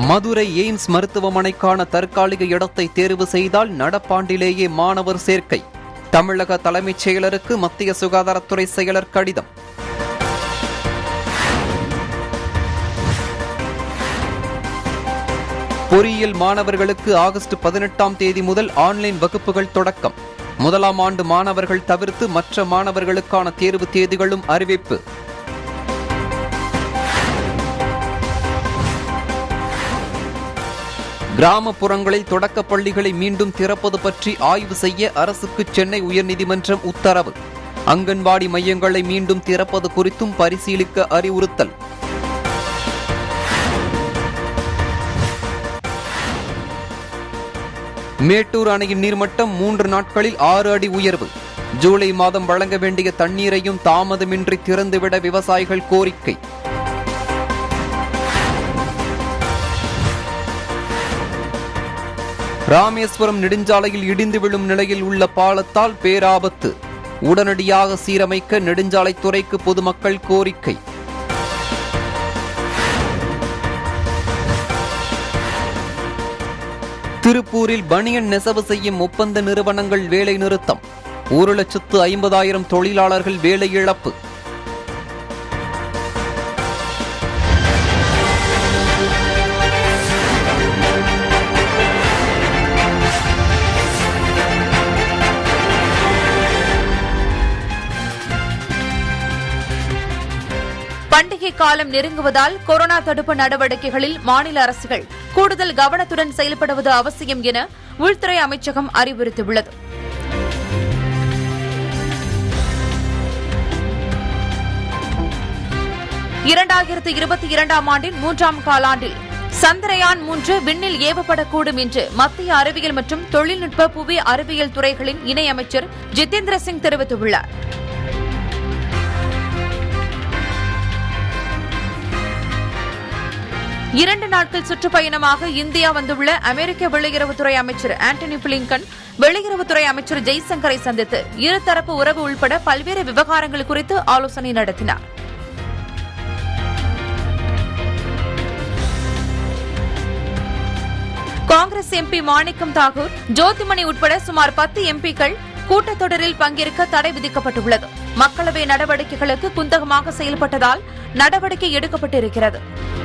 Madurai AIIMS மருத்துவமனைக்கான தற்காலிக இடத்தை தேர்வு செய்தால் நடப்பாண்டிலேயே மாணவர் சேர்க்கை. தமிழக தலைமைச் செயலருக்கு மத்திய சுகாதாரத்துறை செயலர் கடிதம். பொறியியல் மாணவர்களுக்கு ஆகஸ்ட் 18ஆம் தேதி முதல் ஆன்லைன் வகுப்புகள் தொடக்கம். முதலாம் ஆண்டு மாணவர்கள் தவிர்த்து மற்ற மாணவர்களுக்கான தேர்வு தேதிகளும் அறிவிப்பு. கிராமப்புறங்களில் தொடக்கப் பள்ளிகளை மீண்டும் திறப்பது பற்றி ஆய்வு செய்ய அரசுக்கு சென்னை உயர்நீதிமன்றம் உத்தரவு. அங்கன்வாடி மையங்களை மீண்டும் திறப்பது குறித்தும் பரிசீலிக்க அறிவுறுத்தல். மேட்டூர் அணையின் நீர்மட்டம் 3 நாட்களில் 6 அடி உயர்வு. ஜூலை மாதம் வழங்க வேண்டிய தண்ணீரையும் தாமதமின்றி திறந்துவிட விவசாயிகள் கோரிக்கை. ராமேஸ்வரம் நெடுஞ்சாலையில் இடிந்து விழும் நிலையில் உள்ள பாலத்தால் பேராபத்து. உடனடியாக சீரமைக்க நெடுஞ்சாலைத்துறைக்கு பொதுமக்கள் கோரிக்கை. திருப்பூரில் பனியன் நெசவு செய்யும் ஒப்பந்த நிறுவனங்கள் வேலை நிறுத்தம். 1,50,000 தொழிலாளர்கள் வேலை இழப்பு. பண்டிகை காலம் நெருங்குவதால் கொரோனா தடுப்பு நடவடிக்கைகளில் மாநில அரசுகள் கூடுதல் கவனத்துடன் செயல்படுவது அவசியம் என உள்துறை அமைச்சகம் அறிவுறுத்தியுள்ளது. ஆண்டின் 3ஆம் காலாண்டில் சந்திரயான் 3 விண்ணில் ஏவப்படக்கூடும் என்று மத்திய அறிவியல் மற்றும் தொழில்நுட்ப புவி அறிவியல் துறைகளின் இணையமைச்சர் ஜிதேந்திர சிங் தெரிவித்துள்ளார். இரண்டு நாட்கள் சுற்றுப்பயணமாக இந்தியா வந்துள்ள அமெரிக்க வெளியுறவுத்துறை அமைச்சர் ஆண்டனி பிளிங்கன் வெளியுறவுத்துறை அமைச்சர் ஜெய்சங்கரை சந்தித்து இருதரப்பு உறவு உள்பட பல்வேறு விவகாரங்கள் குறித்து ஆலோசனை நடத்தினார். காங்கிரஸ் எம்பி மாணிக்கம் தாகூர், ஜோதிமணி உட்பட சுமார் 10 எம்பிக்கள் கூட்டத்தொடரில் பங்கேற்க தடை விதிக்கப்பட்டுள்ளது. மக்களவை நடவடிக்கைகளுக்கு குந்தகமாக செயல்பட்டதால் நடவடிக்கை எடுக்கப்பட்டிருக்கிறது.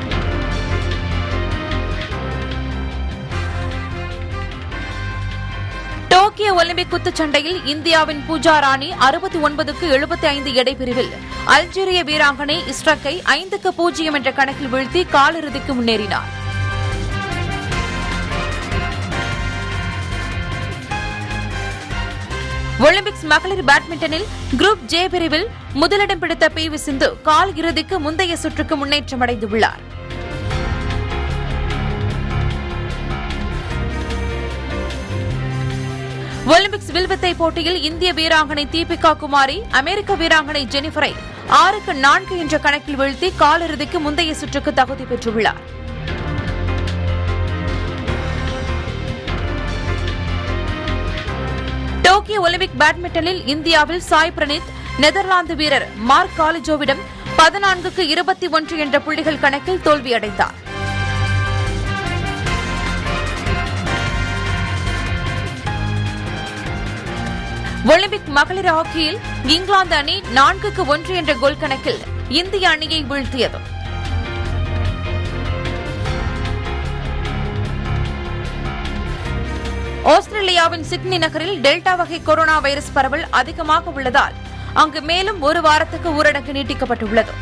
டோக்கியோ ஒலிம்பிக் குத்துச்சண்டையில் இந்தியாவின் பூஜா ராணி 69க்கு 75 எடை பிரிவில் அல்ஜீரிய வீராங்கனை இஸ்ரக்கை 5-0 என்ற கணக்கில் வீழ்த்தி காலிறுதிக்கு முன்னேறினார். ஒலிம்பிக்ஸ் மகளிர் பேட்மிண்டனில் குரூப் ஜே பிரிவில் முதலிடம் பிடித்த பி.வி. சிந்து கால் இறுதிக்கு முந்தைய சுற்றுக்கு முன்னேற்றமடைந்துள்ளார். ஒலிம்பிக்ஸ் வில்வித்தை போட்டியில் இந்திய வீராங்கனை தீபிகா குமாரி அமெரிக்க வீராங்கனை ஜெனிஃபரை 6-4 என்ற கணக்கில் வீழ்த்தி காலிறுதிக்கு முந்தைய சுற்றுக்கு தகுதி பெற்றுள்ளார். டோக்கியோ ஒலிம்பிக் பேட்மிண்டனில் இந்தியாவில் சாய் பிரணீத் நெதர்லாந்து வீரர் மார்க் காலிஜோவிடம் 14-21 என்ற புள்ளிகள் கணக்கில் தோல்வியடைந்தார். ஒலிம்பிக் மகளிர் ஹாக்கியில் இங்கிலாந்து அணி 4-1 என்ற கோல் கணக்கில் இந்திய அணியை வீழ்த்தியது. ஆஸ்திரேலியாவின் சிட்னி நகரில் டெல்டா வகை கொரோனா வைரஸ் பரவல் அதிகமாக உள்ளதால் அங்கு மேலும் 1 வாரத்துக்கு ஊரடங்கு நீட்டிக்கப்பட்டுள்ளது.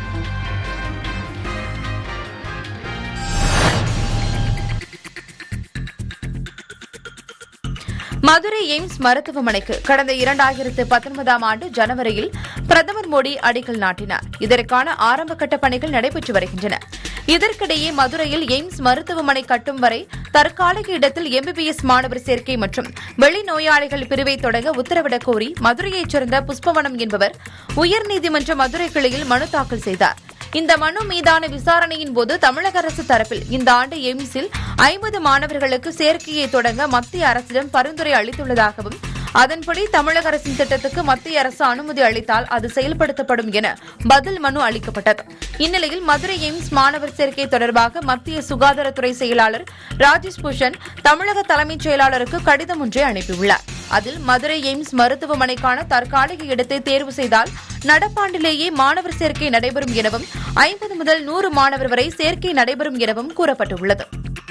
மதுரை எய்ம்ஸ் மருத்துவமனைக்கு கடந்த 2019ஆம் ஆண்டு ஜனவரியில் பிரதமர் மோடி அடிக்கல் நாட்டினார். இதற்கான ஆரம்பகட்ட பணிகள் நடைபெற்று வருகின்றன. இதற்கிடையே மதுரையில் எய்ம்ஸ் மருத்துவமனை கட்டும் வரை தற்காலிக இடத்தில் எம்பிபிஎஸ் மாணவர் சேர்க்கை மற்றும் வெளிநோயாளிகள் பிரிவை தொடங்க உத்தரவிடக் கோரி மதுரையைச் சேர்ந்த புஷ்பவனம் என்பவர் உயர்நீதிமன்ற மதுரை கிளையில் மனு தாக்கல் செய்தார். இந்த மனு மீதான விசாரணையின் போது தமிழக அரசு தரப்பில் இந்த ஆண்டு எய்ம்ஸில் 50 மாணவர்களுக்கு சேர்க்கையை தொடங்க மத்திய அரசிடம் பரிந்துரை அளித்துள்ளதாகவும் அதன்படி தமிழக அரசின் திட்டத்துக்கு மத்திய அரசு அனுமதி அளித்தால் அது செயல்படுத்தப்படும் என பதில் மனு அளிக்கப்பட்டது. இந்நிலையில் மதுரை எய்ம்ஸ் மாணவர் சேர்க்கை தொடர்பாக மத்திய சுகாதாரத்துறை செயலாளர் ராஜேஷ் பூஷன் தமிழக தலைமைச் செயலாளருக்கு கடிதம் ஒன்றை அனுப்பியுள்ளார். அதில் மதுரை எய்ம்ஸ் மருத்துவமனைக்கான தற்காலிக இடத்தை தேர்வு செய்தால் நடப்பாண்டிலேயே மாணவர் சேர்க்கை நடைபெறும் எனவும் 50 முதல் 100 மாணவர் வரை சேர்க்கை நடைபெறும் எனவும் கூறப்பட்டுள்ளது.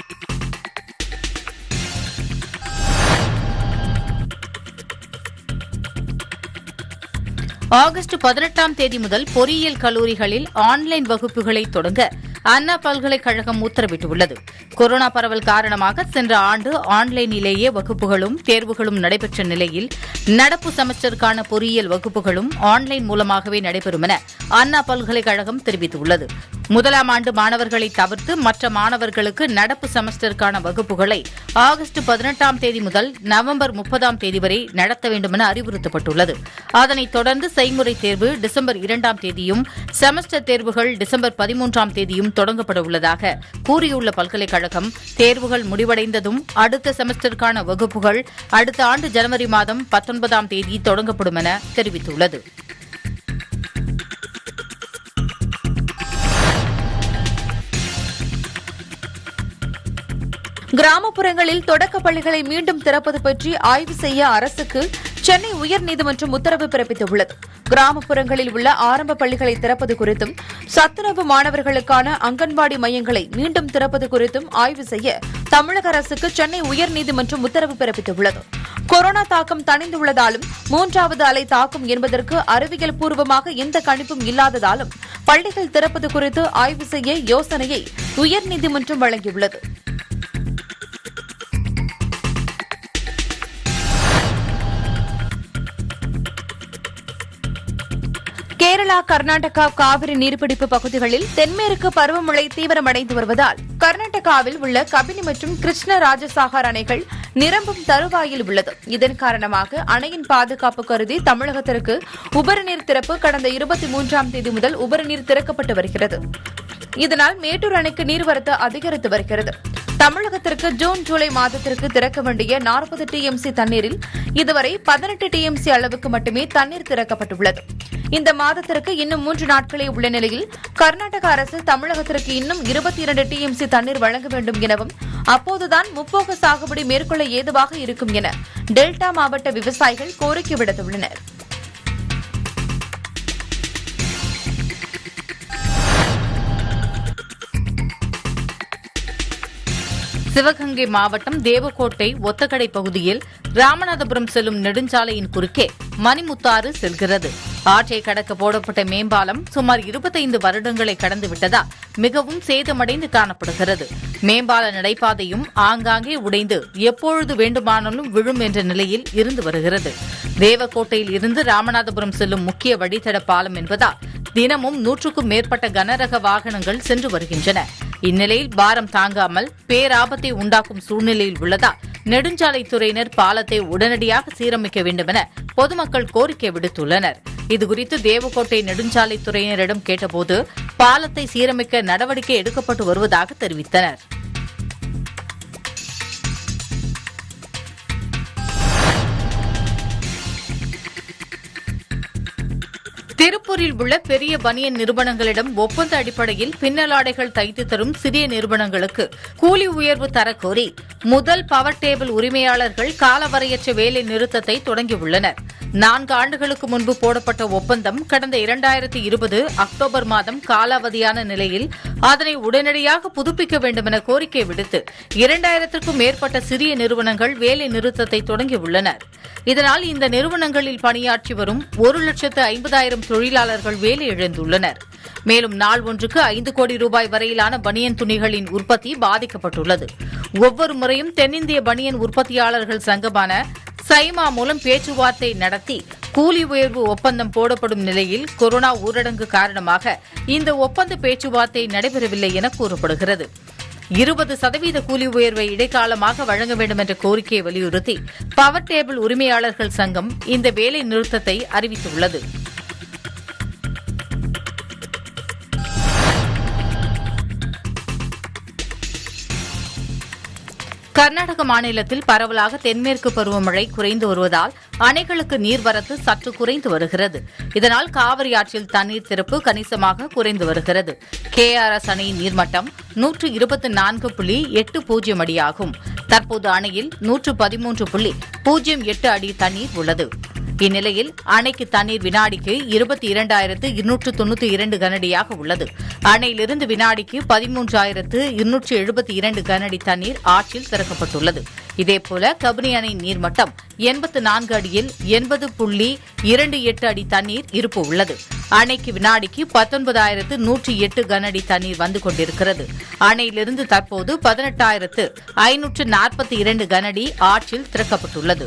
ஆகஸ்ட் 18ஆம் தேதி முதல் பொறியியல் கல்லூரிகளில் ஆன்லைன் வகுப்புகளை தொடங்க அண்ணா பல்கலைக்கழகம் உத்தரவிட்டுள்ளது. கொரோனா பரவல் காரணமாக சென்ற ஆண்டு ஆன்லைனிலேயே வகுப்புகளும் தேர்வுகளும் நடைபெற்ற நிலையில் நடப்பு செமஸ்டருக்கான பொறியியல் வகுப்புகளும் ஆன்லைன் மூலமாகவே நடைபெறும் என அண்ணா பல்கலைக்கழகம் தெரிவித்துள்ளது. முதலாம் ஆண்டு மாணவர்களை தவிர்த்து மற்ற மாணவர்களுக்கு நடப்பு செமஸ்டருக்கான வகுப்புகளை ஆகஸ்ட் 18ஆம் தேதி முதல் நவம்பர் 30ஆம் தேதி வரை நடத்த வேண்டும் என அறிவுறுத்தப்பட்டுள்ளது. அதனைத் தொடர்ந்து செய்முறை தேர்வு டிசம்பர் 2ஆம் தேதியும் செமஸ்டர் தேர்வுகள் டிசம்பர் 13ஆம் தேதியும் தொடங்கப்பட உள்ளதாக கூறியுள்ள பல்கலைக்கழகம் தேர்வுகள் முடிவடைந்ததும் அடுத்த செமஸ்டருக்கான வகுப்புகள் அடுத்த ஆண்டு ஜனவரி மாதம் 19ஆம் தேதி தொடங்கப்படும் என தெரிவித்துள்ளது. கிராமப்புறங்களில் தொடக்கப் பள்ளிகளை மீண்டும் திறப்பது பற்றி ஆய்வு செய்ய அரசுக்கு சென்னை உயர்நீதிமன்றம் உத்தரவு பிறப்பித்துள்ளது. கிராமப்புறங்களில் உள்ள ஆரம்ப பள்ளிகளை திறப்பது குறித்தும் சத்துணவு மாணவர்களுக்கான அங்கன்வாடி மையங்களை மீண்டும் திறப்பது குறித்தும் ஆய்வு செய்ய தமிழக அரசுக்கு சென்னை உயர்நீதிமன்றம் உத்தரவு பிறப்பித்துள்ளது. கொரோனா தாக்கம் தணிந்துள்ளதாலும் 3வது அலை தாக்கும் என்பதற்கு அறிவியல் பூர்வமாக எந்த கணிப்பும் இல்லாததாலும் பள்ளிகள் திறப்பது குறித்து ஆய்வு செய்ய யோசனையை உயர்நீதிமன்றம் வழங்கியுள்ளது. கேரளா, கர்நாடகா காவிரி நீர்பிடிப்பு பகுதிகளில் தென்மேற்கு பருவமழை தீவிரமடைந்து வருவதால் கர்நாடகாவில் உள்ள கபினி மற்றும் கிருஷ்ணராஜசாகர் அணைகள் நிரம்பும் தருவாயில் உள்ளது. இதன் காரணமாக அணையின் பாதுகாப்பு கருதி தமிழகத்திற்கு உபரிநீர் திறப்பு கடந்த 23ஆம் தேதி முதல் உபரிநீர் திறக்கப்பட்டு வருகிறது. இதனால் மேட்டூர் அணைக்கு நீர்வரத்து அதிகரித்து வருகிறது. தமிழகத்திற்கு ஜூன் ஜூலை மாதத்திற்கு திறக்க வேண்டிய 40 டிஎம்சி தண்ணீரில் இதுவரை 18 டிஎம்சி அளவுக்கு மட்டுமே தண்ணீர் திறக்கப்பட்டுள்ளது. இந்த மாதத்திற்கு இன்னும் 3 நாட்களே உள்ள நிலையில் கர்நாடக அரசு தமிழகத்திற்கு இன்னும் 22 டிஎம்சி தண்ணீர் வழங்க வேண்டும் எனவும் அப்போதுதான் முப்போக சாகுபடி மேற்கொள்ள ஏதுவாக இருக்கும் என டெல்டா மாவட்ட விவசாயிகள் கோரிக்கை விடுத்துள்ளனர். சிவகங்கை மாவட்டம் தேவக்கோட்டை ஒத்தக்கடை பகுதியில் ராமநாதபுரம் செல்லும் நெடுஞ்சாலையின் குறுக்கே மணிமுத்தாறு செல்கிறது. ஆற்றை கடக்க போடப்பட்ட மேம்பாலம் சுமார் 25 வருடங்களை கடந்துவிட்டதால் மிகவும் சேதமடைந்து காணப்படுகிறது. மேம்பால நடைபாதையும் ஆங்காங்கே உடைந்து எப்பொழுது வேண்டுமானாலும் விழும் என்ற நிலையில் இருந்து வருகிறது. தேவக்கோட்டையில் இருந்து ராமநாதபுரம் செல்லும் முக்கிய வழித்தட பாலம் என்பதால் தினமும் 100க்கும் மேற்பட்ட கனரக வாகனங்கள் சென்று வருகின்றன. இந்நிலையில் பாரம் தாங்காமல் பேராபத்தை உண்டாக்கும் சூழ்நிலையில் உள்ளதால் நெடுஞ்சாலைத்துறையினர் பாலத்தை உடனடியாக சீரமைக்க வேண்டும் என பொதுமக்கள் கோரிக்கை விடுத்துள்ளனர். இதுகுறித்து தேவக்கோட்டை நெடுஞ்சாலைத்துறையினரிடம் கேட்டபோது பாலத்தை சீரமைக்க நடவடிக்கை எடுக்கப்பட்டு வருவதாக தெரிவித்தனர். திருப்பூரில் உள்ள பெரிய பனியன் நிறுவனங்களிடம் ஒப்பந்த அடிப்படையில் பின்னலாடைகள் தைத்து தரும் சிறிய நிறுவனங்களுக்கு கூலி உயர்வு தரக்கோரி முதல் பவர் டேபிள் உரிமையாளர்கள் காலவரையற்ற வேலை நிறுத்தத்தை தொடங்கியுள்ளனர். 4 ஆண்டுகளுக்கு முன்பு போடப்பட்ட ஒப்பந்தம் கடந்த 2020 அக்டோபர் மாதம் காலாவதியான நிலையில் அதனை உடனடியாக புதுப்பிக்க வேண்டும் என கோரிக்கை விடுத்து 2000க்கும் மேற்பட்ட சிறிய நிறுவனங்கள் வேலை நிறுத்தத்தை தொடங்கியுள்ளனர். இதனால் இந்த நிறுவனங்களில் பணியாற்றி வரும் 1,50,000 தொழிலாளர்கள் வேலை இழந்துள்ளனர். மேலும் நாள் ஒன்றுக்கு 5 கோடி ரூபாய் வரையிலான பனியன் துணிகளின் உற்பத்தி பாதிக்கப்பட்டுள்ளது. ஒவ்வொரு முறையும் தென்னிந்திய பனியன் உற்பத்தியாளர்கள் சங்கமான சைமா மூலம் பேச்சுவார்த்தை நடத்தி கூலி உயர்வு ஒப்பந்தம் போடப்படும் நிலையில் கொரோனா ஊரடங்கு காரணமாக இந்த ஒப்பந்த பேச்சுவார்த்தை நடைபெறவில்லை என கூறப்படுகிறது. 20% கூலி உயர்வை இடைக்காலமாக வழங்க வேண்டும் என்ற கோரிக்கையை வலியுறுத்தி பவர் டேபிள் உரிமையாளர்கள் சங்கம் இந்த வேலை நிறுத்தத்தை அறிவித்துள்ளது. கர்நாடக மாநிலத்தில் பரவலாக தென்மேற்கு பருவமழை குறைந்து வருவதால் அணைகளுக்கு நீர்வரத்து சற்று குறைந்து வருகிறது. இதனால் காவிரி ஆற்றில் தண்ணீர் திறப்பு கணிசமாக குறைந்து வருகிறது. KRS அணையின் நீர்மட்டம் 124.80 அடியாகும். தற்போது அணையில் 113.08 அடி தண்ணீர் உள்ளது. இந்நிலையில் அணைக்கு தண்ணீர் வினாடிக்கு 22,292 கனஅடியாக உள்ளது. அணையிலிருந்து வினாடிக்கு 13,272 கனஅடி தண்ணீர் ஆற்றில் திறக்கப்பட்டுள்ளது. இதேபோல கபினி அணை நீர்மட்டம் 84 அடியில் 80.28 அடி தண்ணீர் இருப்பு உள்ளது. அணைக்கு வினாடிக்கு 19,108 கனஅடி தண்ணீர் வந்து கொண்டிருக்கிறது. அணையிலிருந்து தற்போது 18,542 கனஅடி ஆற்றில் திறக்கப்பட்டுள்ளது.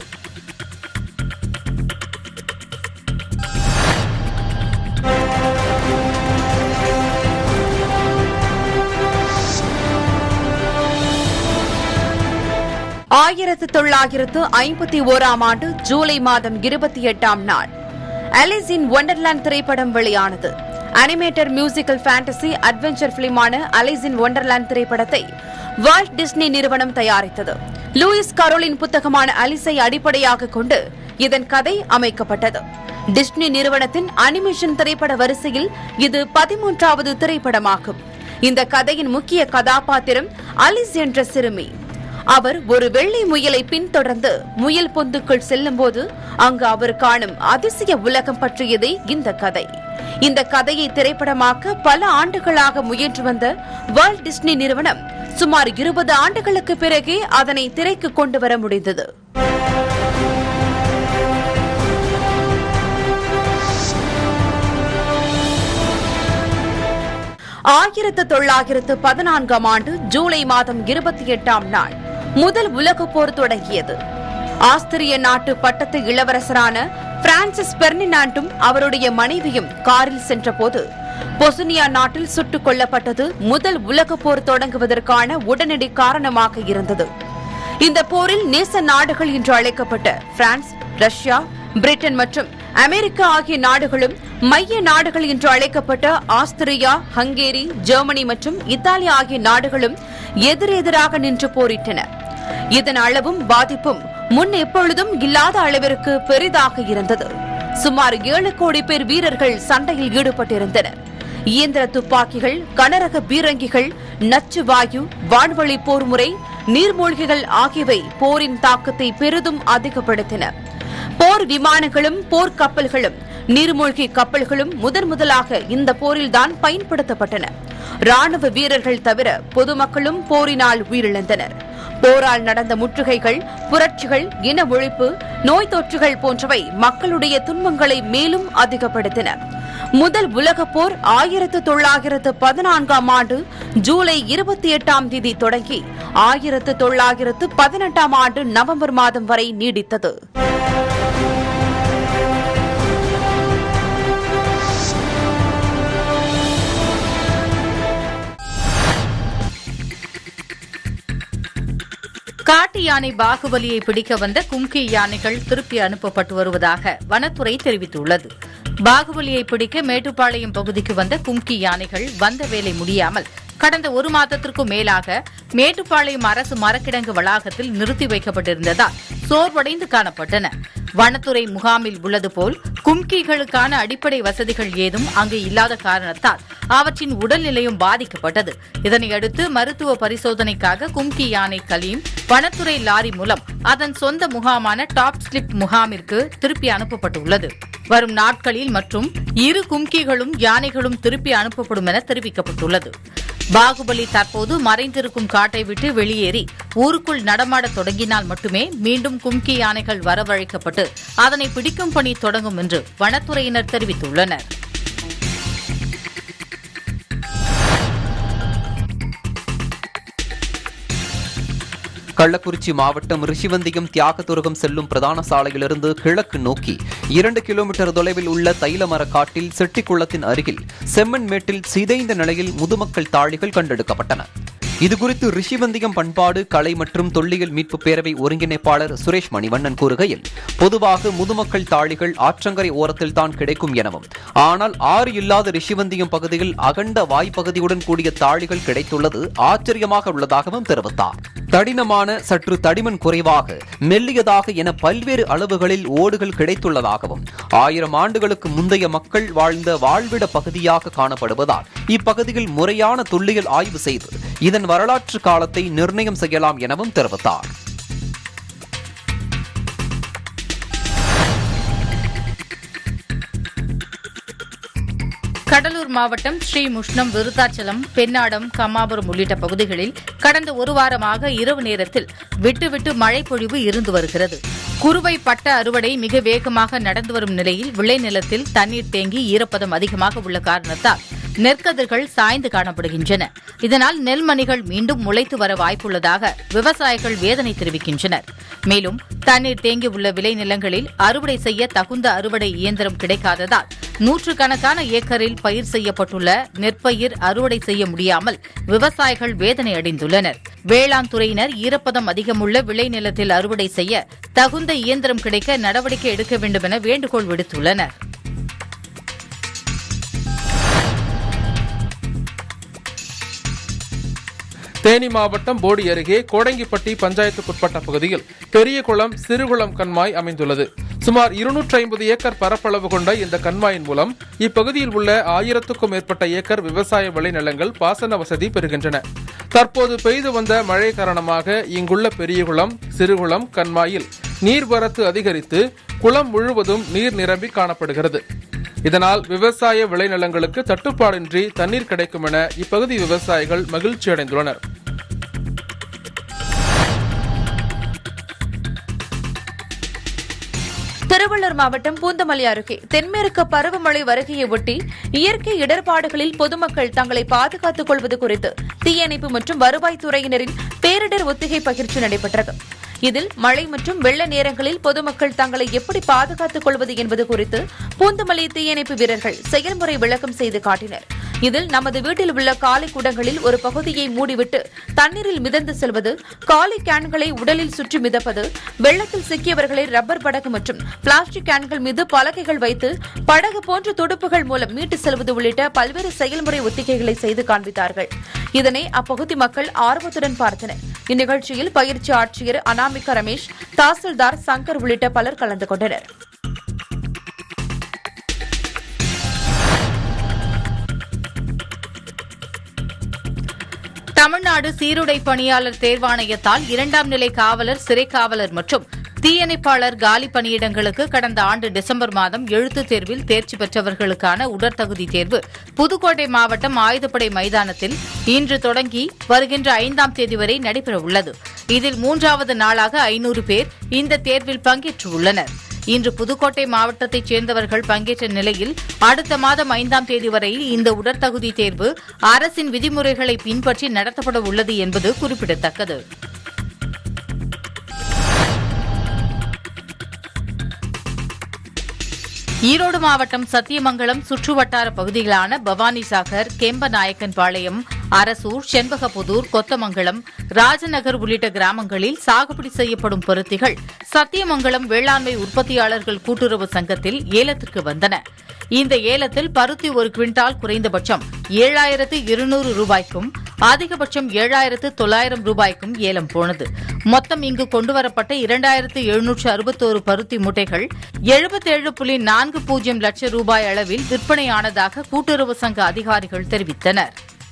ஆயிரத்து 1951 ஆண்டு ஜூலை மாதம் 28ஆம் நாள் அலிஸ் இன் ஒண்டர்லாண்ட் திரைப்படம் வெளியானது. அனிமேட்டர் மியூசிக்கல் ஃபேண்டசி அட்வென்ச்சர் பிலிமான அலிஸ் இன் ஒண்டர்லாண்ட் திரைப்படத்தை வால்ட் டிஸ்னி நிறுவனம் தயாரித்தது. லூயிஸ் கரோலின் புத்தகமான அலிஸை அடிப்படையாக கொண்டு இதன் கதை அமைக்கப்பட்டது. டிஸ்னி நிறுவனத்தின் அனிமேஷன் திரைப்பட வரிசையில் இது 13வது திரைப்படமாகும். இந்த கதையின் முக்கிய கதாபாத்திரம் அலிஸ் என்ற சிறுமி. அவர் ஒரு வெள்ளை முயலை பின்தொடர்ந்து முயல் பொந்துக்குள் செல்லும்போது அங்கு அவர் காணும் அதிசய உலகம் பற்றியதே இந்த கதை. இந்த கதையை திரைப்படமாக்க பல ஆண்டுகளாக முயன்று வந்த வால்ட் டிஸ்னி நிறுவனம் சுமார் 20 ஆண்டுகளுக்கு பிறகே அதனை திரைக்கு கொண்டு வர முடிந்தது. ஆயிரத்து 1914ஆம் ஆண்டு ஜூலை மாதம் 28ஆம் நாள் முதல் உலகப் போர் தொடங்கியது. ஆஸ்திரிய நாட்டு பட்டத்து இளவரசரான பிரான்சிஸ் பெர்னினாண்டும் அவருடைய மனைவியும் காரில் சென்றபோது பொஸ்னியா நாட்டில் சுட்டுக் கொல்லப்பட்டது முதல் உலகப் போர் தொடங்குவதற்கான உடனடி காரணமாக இருந்தது. இந்த போரில் நேச நாடுகள் என்று அழைக்கப்பட்ட பிரான்ஸ், ரஷ்யா, பிரிட்டன் மற்றும் அமெரிக்கா ஆகிய நாடுகளும் மைய நாடுகள் என்று அழைக்கப்பட்ட ஆஸ்திரியா, ஹங்கேரி, ஜெர்மனி மற்றும் இத்தாலி ஆகிய நாடுகளும் எதிரெதிராக நின்று போரிட்டன. இதன் அளவும் பாதிப்பும் முன் எப்பொழுதும் இல்லாத அளவிற்கு பெரிதாக இருந்தது. சுமார் 7 கோடி பேர் வீரர்கள் சண்டையில் ஈடுபட்டிருந்தனர். இயந்திர துப்பாக்கிகள், கனரக பீரங்கிகள், நச்சு வாயு, வான்வழி போர் முறை, நீர்மூழ்கிகள் ஆகியவை போரின் தாக்கத்தை பெரிதும் அதிகப்படுத்தின. போர் விமானங்களும் போர் கப்பல்களும் நீர்மூழ்கி கப்பல்களும் முதலாக இந்த போரில்தான் பயன்படுத்தப்பட்டன. ராணுவ வீரர்கள் தவிர பொதுமக்களும் போரினால் உயிரிழந்தனர். போரால் நடந்த முற்றுகைகள், புரட்சிகள், இன ஒழிப்பு, நோய் தொற்றுகள் போன்றவை மக்களுடைய துன்பங்களை மேலும் அதிகப்படுத்தின. முதல் உலகப் போர் 1914ஆம் ஆண்டு ஜூலை 28ஆம் தேதி தொடங்கி 1918ஆம் ஆண்டு நவம்பர் மாதம் வரை நீடித்தது. காட்டு யானை பாகுபலியை பிடிக்க வந்த கும்கி யானைகள் திருப்பி அனுப்பப்பட்டு வருவதாக வனத்துறை தெரிவித்துள்ளது. பாகுபலியை பிடிக்க மேட்டுப்பாளையம் பகுதிக்கு வந்த கும்கி யானைகள் வந்த வேலை முடியாமல் கடந்த 1 மாதத்திற்கும் மேலாக மேட்டுப்பாளையம் அரசு மரக்கிடங்கு வளாகத்தில் நிறுத்தி வைக்கப்பட்டிருந்ததால் சோர்வடைந்து காணப்பட்டன. வனத்துறை முகாமில் உள்ளது போல் கும்கிகளுக்கான அடிப்படை வசதிகள் ஏதும் அங்கு இல்லாத காரணத்தால் அவற்றின் உடல்நிலையும் பாதிக்கப்பட்டது. இதனையடுத்து மருத்துவ பரிசோதனைக்காக கும்கி யானை கலீம் வனத்துறை லாரி மூலம் அதன் சொந்த முகாமான டாப் ஸ்லிப் முகாமிற்கு திருப்பி அனுப்பப்பட்டுள்ளது. வரும் நாட்களில் மற்றும் 2 கும்கிகளும் யானைகளும் திருப்பி அனுப்பப்படும் என தெரிவிக்கப்பட்டுள்ளது. பாகுபலி தற்போது மறைந்திருக்கும் காட்டை விட்டு வெளியேறி ஊருக்குள் நடமாட தொடங்கினால் மட்டுமே மீண்டும் கும்கி யானைகள் வரவழைக்கப்பட்டு அதனை பிடிக்கும் பணி தொடங்கும் என்று வனத்துறையினர் தெரிவித்துள்ளனர். கள்ளக்குறிச்சி மாவட்டம் ரிஷிவந்தியம் தியாகதுருகம் செல்லும் பிரதான சாலையிலிருந்து கிழக்கு நோக்கி 2 கிலோமீட்டர் தொலைவில் உள்ள தைலமர காட்டில் செட்டிக்குளத்தின் அருகில் செம்மண் மேட்டில் சிதைந்த நிலையில் முதுமக்கள் தாழிகள் கண்டெடுக்கப்பட்டன. இதுகுறித்து ரிஷிவந்தியம் பண்பாடு கலை மற்றும் தொல்லியல் மீட்பு பேரவை ஒருங்கிணைப்பாளர் சுரேஷ் மணிவண்ணன் கூறுகையில், பொதுவாக முதுமக்கள் தாழிகள் ஆற்றங்கரை ஓரத்தில் தான் கிடைக்கும் எனவும், ஆனால் ஆறு இல்லாத ரிஷிவந்தியம் பகுதியில் அகண்ட வாய்ப்பகுதியுடன் கூடிய தாழிகள் கிடைத்துள்ளது ஆச்சரியமாக உள்ளதாகவும் தெரிவித்தார். தடினமான, சற்று தடிமன் குறைவாக, மெல்லியதாக என பல்வேறு அளவுகளில் ஓடுகள் கிடைத்துள்ளதாகவும், 1000 ஆண்டுகளுக்கு முந்தைய மக்கள் வாழ்ந்த வாழ்விட பகுதியாக காணப்படுவதால் இப்பகுதியில் முறையான தொல்லியல் ஆய்வு செய்து இதன் வரலாற்று காலத்தை நிர்ணயம் செய்யலாம் எனவும் தெரிவித்தார். கடலூர் மாவட்டம் ஸ்ரீமுஷ்ணம், விருத்தாச்சலம், பெண்ணாடம், கம்மாபுரம் உள்ளிட்ட பகுதிகளில் கடந்த ஒரு வாரமாக இரவு நேரத்தில் விட்டுவிட்டு மழை பொழிவு இருந்து வருகிறது. குறுவை பட்ட அறுவடை மிக வேகமாக நடந்து வரும் நிலையில் விளைநிலத்தில் தண்ணீர் தேங்கி ஈரப்பதம் அதிகமாக உள்ள காரணத்தால் நெற்கதிர்கள் சாய்ந்து காணப்படுகின்றன. இதனால் நெல்மணிகள் மீண்டும் முளைத்து வர வாய்ப்புள்ளதாக விவசாயிகள் வேதனை தெரிவிக்கின்றனர். மேலும் தண்ணீர் தேங்கியுள்ள விளைநிலங்களில் அறுவடை செய்ய தகுந்த அறுவடை இயந்திரம் கிடைக்காததால் நூற்றுக்கணக்கான ஏக்கரில் பயிர் செய்யப்பட்டுள்ள நெற்பயிர் அறுவடை செய்ய முடியாமல் விவசாயிகள் வேதனை அடைந்துள்ளனர். வேளாண் துறையினர் ஈரப்பதம் அதிகமுள்ள விளைநிலத்தில் அறுவடை செய்ய தகுந்த இயந்திரம் கிடைக்க நடவடிக்கை எடுக்க வேண்டும் என வேண்டுகோள் விடுத்துள்ளனர். தேனி மாவட்டம் போடி அருகே கோடங்கிப்பட்டி பஞ்சாயத்துக்குட்பட்ட பகுதியில் பெரிய குளம், சிறுகுளம் கண்மாய் அமைந்துள்ளது. சுமார் 250 ஏக்கர் பரப்பளவு கொண்ட இந்த கண்மாயின் மூலம் இப்பகுதியில் உள்ள 1000க்கும் மேற்பட்ட ஏக்கர் விவசாய விளைநிலங்கள் பாசன வசதி பெறுகின்றன. தற்போது பெய்து வந்த மழை காரணமாக இங்குள்ள பெரியகுளம், சிறுகுளம் கண்மாயில் நீர்வரத்து அதிகரித்து குளம் முழுவதும் நீர் நிரம்பி காணப்படுகிறது. இதனால் விவசாய விளைநிலங்களுக்கு தட்டுப்பாடின்றி தண்ணீர் கிடைக்கும் என இப்பகுதி விவசாயிகள் மகிழ்ச்சி அடைந்துள்ளனர். திருவள்ளூர் மாவட்டம் பூந்தமல்லி அருகே தென்மேற்கு பருவமழை வருகையை ஒட்டி இயற்கை இடர்பாடுகளில் பொதுமக்கள் தங்களை பாதுகாத்துக் கொள்வது குறித்து தீயணைப்பு மற்றும் வருவாய்த்துறையினரின் பேரிடர் ஒத்திகை பயிற்சி நடைபெற்றது. இதில் மழை மற்றும் வெள்ள நேரங்களில் பொதுமக்கள் தங்களை எப்படி பாதுகாத்துக் கொள்வது என்பது குறித்து பூந்தமல்லி தீயணைப்பு வீரர்கள் செயல்முறை விளக்கம் செய்து காட்டினர். இதில் நமது வீட்டில் உள்ள காலி குடங்களில் ஒரு பகுதியை மூடிவிட்டு தண்ணீரில் மிதந்து செல்வது, காலி கேன்களை உடலில் சுற்றி மிதப்பது, வெள்ளத்தில் சிக்கியவர்களை ரப்பர் படகு மற்றும் பிளாஸ்டிக் கேன்கள் மீது பலகைகள் வைத்து படகு போன்ற துடுப்புகள் மூலம் மீட்டு செல்வது உள்ளிட்ட பல்வேறு செயல்முறை ஒத்திகைகளை செய்து காண்பித்தார்கள். இதனை அப்பகுதி மக்கள் ஆர்வத்துடன் பார்த்தனர். இந்நிகழ்ச்சியில் பயிற்சி ஆட்சியர் அனாமிகா ரமேஷ், தாசில்தார் சங்கர் உள்ளிட்ட பலர் கலந்து கொண்டனர். தமிழ்நாடு சீருடை பணியாளர் தேர்வாணையத்தால் 2ஆம் நிலை காவலர், சிறை காவலர் மற்றும் தீயணைப்பாளர் காலி பணியிடங்களுக்கு கடந்த ஆண்டு டிசம்பர் மாதம் எழுத்துத் தேர்வில் தேர்ச்சி பெற்றவர்களுக்கான உடற்தகுதி தேர்வு புதுக்கோட்டை மாவட்டம் ஆயுதப்படை மைதானத்தில் இன்று தொடங்கி வருகின்ற 5ஆம் தேதி வரை நடைபெறவுள்ளது. இதில் 3வது நாளாக 500 பேர் இந்த தேர்வில் பங்கேற்றுள்ளனர். இன்று புதுக்கோட்டை மாவட்டத்தைச் சேர்ந்தவர்கள் பங்கேற்ற நிலையில் அடுத்த மாதம் 5ஆம் தேதி வரையில் இந்த உடற்தகுதி தேர்வு அரசின் விதிமுறைகளை பின்பற்றி நடத்தப்பட உள்ளது என்பது குறிப்பிடத்தக்கது. ஈரோடு மாவட்டம் சத்தியமங்கலம் சுற்றுவட்டார பகுதிகளான பவானிசாகர், கெம்பநாயக்கன்பாளையம், அரசூர், செண்பகப்புதூர், கொத்தமங்கலம், ராஜநகர் உள்ளிட்ட கிராமங்களில் சாகுபடி செய்யப்படும் பருத்திகள் சத்தியமங்கலம் வேளாண்மை உற்பத்தியாளர்கள் கூட்டுறவு சங்கத்தில் ஏலத்திற்கு வந்தன. இந்த ஏலத்தில் பருத்தி ஒரு குவிண்டால் குறைந்தபட்சம் 7,200 ரூபாய்க்கும் அதிகபட்சம் 7,900 ரூபாய்க்கும் ஏலம் போனது. மொத்தம் இங்கு கொண்டுவரப்பட்ட 2,761 பருத்தி மூட்டைகள் 77.40 லட்சம் ரூபாய் அளவில் விற்பனையானதாக கூட்டுறவு சங்க அதிகாரிகள் தெரிவித்தனர்.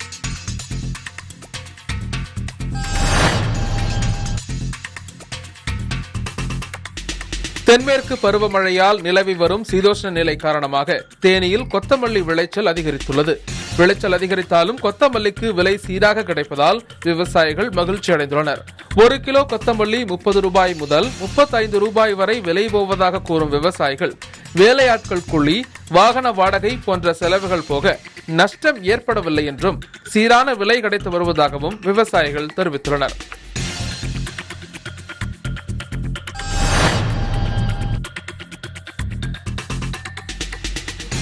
தென்மேற்கு பருவமழையால் நிலவி வரும் சீதோஷ்ண நிலை காரணமாக தேனியில் கொத்தமல்லி விளைச்சல் அதிகரித்துள்ளது. விளைச்சல் அதிகரித்தாலும் கொத்தமல்லிக்கு விலை சீராக கிடைப்பதால் விவசாயிகள் மகிழ்ச்சி அடைந்துள்ளனர். 1 கிலோ கொத்தமல்லி 30 ரூபாய் முதல் 35 ரூபாய் வரை விலை போவதாக கூறும் விவசாயிகள் வேலையாட்கள் கூலி, வாகன வாடகை போன்ற செலவுகள் போக நஷ்டம் ஏற்படவில்லை என்றும் சீரான விலை கிடைத்து வருவதாகவும் விவசாயிகள் தெரிவித்துள்ளனர்.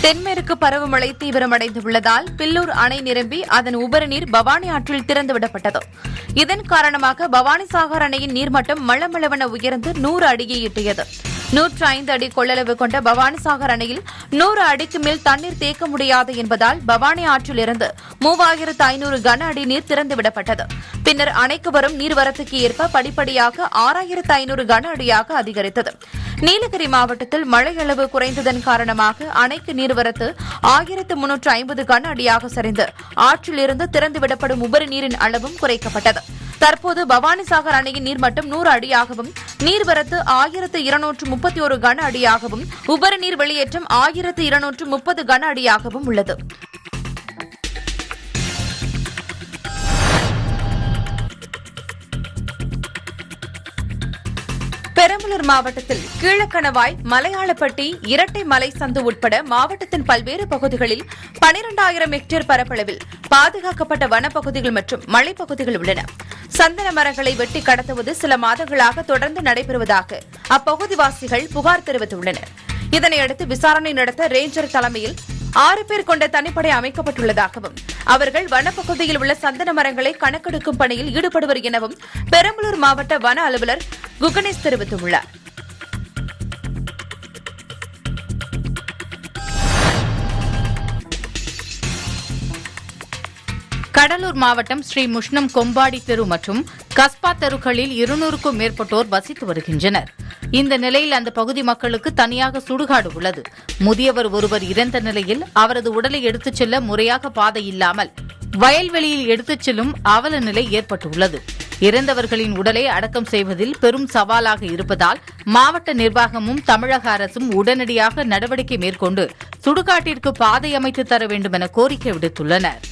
தென்மேற்கு பருவமழை தீவிரமடைந்துள்ளதால் பில்லூர் அணை நிரம்பி அதன் உபரிநீர் பவானி ஆற்றில் திறந்துவிடப்பட்டது. இதன் காரணமாக பவானிசாகர் அணையின் நீர்மட்டம் மளமளவென உயர்ந்து 100 அடியை எட்டியது. 105 அடி கொள்ளளவு கொண்ட பவானிசாகர் அணையில் 100 அடிக்கு மேல் தண்ணீர் தேக்க முடியாது என்பதால் பவானி ஆற்றிலிருந்து 3500 கன அடி நீர் திறந்துவிடப்பட்டது. பின்னர் அணைக்கு வரும் நீர்வரத்துக்கு ஏற்ப படிப்படியாக 6500 கன அடியாக அதிகரித்தது. நீலகிரி மாவட்டத்தில் மழையளவு குறைந்ததன் காரணமாக அணைக்கு நீர்வரத்து 1350 கன அடியாக சரிந்து ஆற்றிலிருந்து திறந்துவிடப்படும் உபரி நீரின் அளவும் குறைக்கப்பட்டது. தற்போது பவானிசாகர் அணையின் நீர்மட்டம் 100 அடியாகவும் நீர்வரத்து 1231 கன அடியாகவும் உபரி நீர் வெளியேற்றம் 1230 கன அடியாகவும் உள்ளது. பெரம்பலூர் மாவட்டத்தில் கீழக்கணவாய், மலையாளப்பட்டி, இரட்டை மலை சந்து உட்பட மாவட்டத்தின் பல்வேறு பகுதிகளில் 12,000 ஹெக்டேர் பரப்பளவில் பாதுகாக்கப்பட்ட வனப்பகுதிகள் மற்றும் மலைப்பகுதிகள் உள்ளன. சந்தன மரங்களை வெட்டி கடத்துவது சில மாதங்களாக தொடர்ந்து நடைபெறுவதாக அப்பகுதிவாசிகள் புகார் தெரிவித்துள்ளனர். இதனையடுத்து விசாரணை நடத்த ரேஞ்சர் தலைமையில் 6 பேர் கொண்ட தனிப்படை அமைக்கப்பட்டுள்ளதாகவும் அவர்கள் வனப்பகுதியில் உள்ள சந்தன மரங்களை கணக்கெடுக்கும் பணியில் ஈடுபடுவர் எனவும் பெரம்பலூர் மாவட்ட வன அலுவலர் குகனேஷ் தெரிவித்துள்ளார். கடலூர் மாவட்டம் ஸ்ரீ முஷ்ணம் கொம்பாடி தெரு மற்றும் கஸ்பா தெருக்களில் 200க்கும் மேற்பட்டோர் வசித்து வருகின்றனர். இந்த நிலையில் அந்த பகுதி மக்களுக்கு தனியாக சுடுகாடு உள்ளது. முதியவர் ஒருவர் இறந்த நிலையில் அவரது உடலை எடுத்துச் செல்ல முறையாக பாதை இல்லாமல் வயல்வெளியில் எடுத்துச் செல்லும் அவல நிலை ஏற்பட்டுள்ளது. இறந்தவர்களின் உடலை அடக்கம் செய்வதில் பெரும் சவாலாக இருப்பதால் மாவட்ட நிர்வாகமும் தமிழக அரசும் உடனடியாக நடவடிக்கை மேற்கொண்டு சுடுகாட்டிற்கு பாதை அமைத்து தர வேண்டும் என கோரிக்கை விடுத்துள்ளனர்.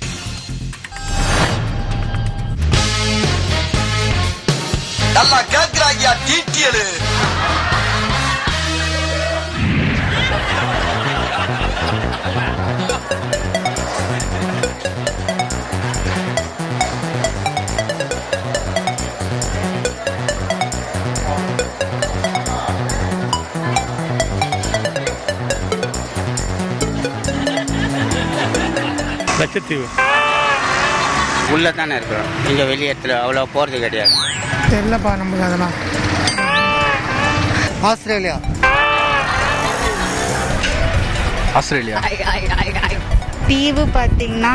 நல்லா கேக்குறாங்க டீட்டியலு. லட்சத்தீவு உள்ளே தானே இருக்கிறோம். இங்கே வெளியேற்ற அவ்வளோ போகிறது கிடையாது. தெரியலப்பா நமக்கு அதெல்லாம். ஆஸ்திரேலியா தீவு பார்த்தீங்கன்னா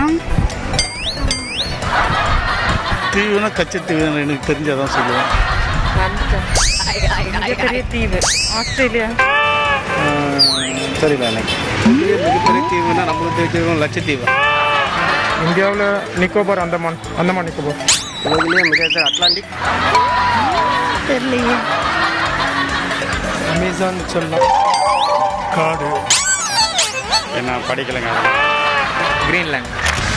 தீவுனா கச்சத்தீவு எனக்கு தெரிஞ்சதான் சொல்லுவேன். மிகப்பெரிய தீவு ஆஸ்திரேலியா. தெரியல எனக்கு. மிகப்பெரிய தீவுனா நம்மளுக்கு தெரிஞ்ச லட்சத்தீவு. இந்தியாவில் நிக்கோபார், அந்தமான் நிக்கோபார். உலகிலேயே மிக அட்லாண்டிக் தெரியலையே. அமேசான் சொல்லலாம். காடு என்ன படிக்கலைங்க. கிரீன்லாந்து.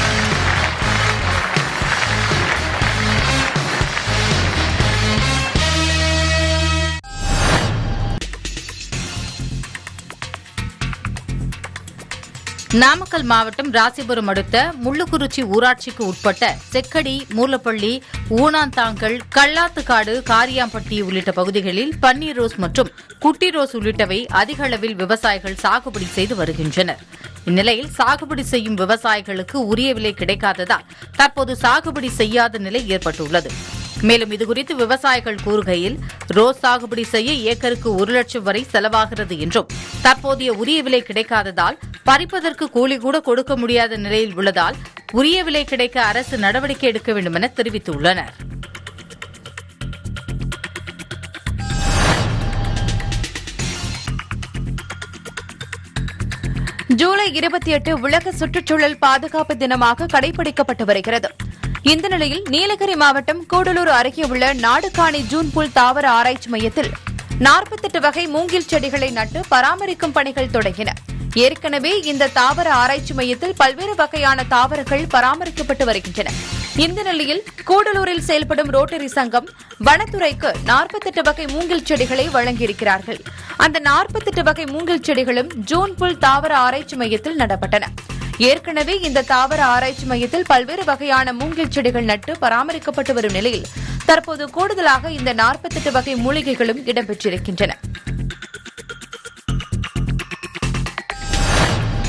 நாமக்கல் மாவட்டம் ராசிபுரம் அடுத்த முள்ளுக்குறிச்சி ஊராட்சிக்கு உட்பட்ட செக்கடி, மூலப்பள்ளி, ஊனாந்தாங்கல், கள்ளாத்துக்காடு, காரியாம்பட்டி உள்ளிட்ட பகுதிகளில் பன்னீர் ரோஸ் மற்றும் குட்டி ரோஸ் உள்ளிட்டவை அதிக அளவில் விவசாயிகள் சாகுபடி செய்து வருகின்றனர். இந்நிலையில் சாகுபடி செய்யும் விவசாயிகளுக்கு உரிய விலை கிடைக்காததால் தற்போது சாகுபடி செய்யாத நிலை ஏற்பட்டுள்ளது. மேலும் இதுகுறித்து விவசாயிகள் கூறுகையில், ரோஸ் சாகுபடி செய்ய ஏக்கருக்கு 1 லட்சம் வரை செலவாகிறது என்றும் தற்போதைய உரிய விலை கிடைக்காததால் பறிப்பதற்கு கூலி கூட கொடுக்க முடியாத நிலையில் உள்ளதால் உரிய விலை கிடைக்க அரசு நடவடிக்கை எடுக்க வேண்டும் என தெரிவித்துள்ளனர். ஜூலை 28 உலக சுற்றுச்சூழல் பாதுகாப்பு தினமாக கடைபிடிக்கப்பட்டு வருகிறது. இந்த நிலையில் நீலகிரி மாவட்டம் கூடலூர் அருகே உள்ள நாடுகாணி ஜூன் புல் தாவர ஆராய்ச்சி மையத்தில் 48 வகை மூங்கில் செடிகளை நட்டு பராமரிக்கும் பணிகள் தொடங்கின. ஏற்கனவே இந்த தாவர ஆராய்ச்சி மையத்தில் பல்வேறு வகையான தாவரங்கள் பராமரிக்கப்பட்டு வருகின்றன. இந்த நிலையில் கூடலூரில் செயல்படும் ரோட்டரி சங்கம் வனத்துறைக்கு 48 வகை மூங்கில் செடிகளை வழங்கியிருக்கிறார்கள். அந்த 48 வகை மூங்கில் செடிகளும் ஜூன் புல் தாவர ஆராய்ச்சி மையத்தில் நடப்பட்டன. ஏற்கனவே இந்த தாவர ஆராய்ச்சி மையத்தில் பல்வேறு வகையான மூங்கில் செடிகள் நட்டு பராமரிக்கப்பட்டு வரும் நிலையில் தற்போது கூடுதலாக இந்த 48 வகை மூலிகைகளும் இடம்பெற்றிருக்கின்றன.